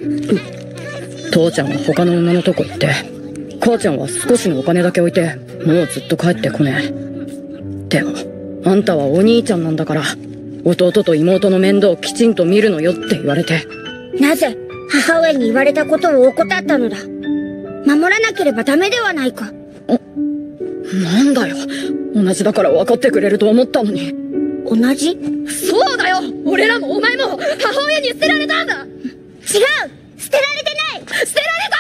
父ちゃんは他の女のとこ行って、母ちゃんは少しのお金だけ置いて、もうずっと帰ってこねえ。でも、あんたはお兄ちゃんなんだから、弟と妹の面倒をきちんと見るのよって言われて。 なぜ、母親に言われたことを怠ったのだ。守らなければダメではないか。 なんだよ。同じだから分かってくれると思ったのに。 同じ？ そうだよ！俺らもお前も母親に捨てられたんだ！ 違う！捨てられてない！ 捨てられた！